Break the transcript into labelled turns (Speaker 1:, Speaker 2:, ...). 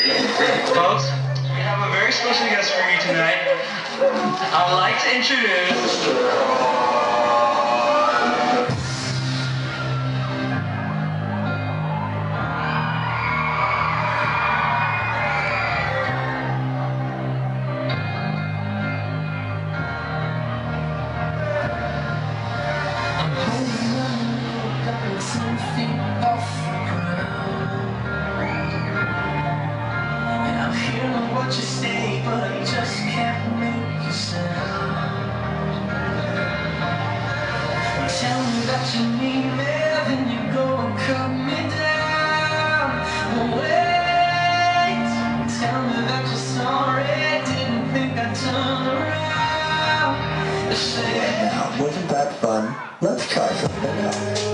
Speaker 1: Folks, we have a very special guest for you tonight. I would like to introduce
Speaker 2: what you say, but you just can't make a sound. Tell me that you need me, then you go and cut me down. Wait, tell me that you're sorry, didn't think I'd turn around. Say,
Speaker 3: now, wasn't that fun? Let's try something else.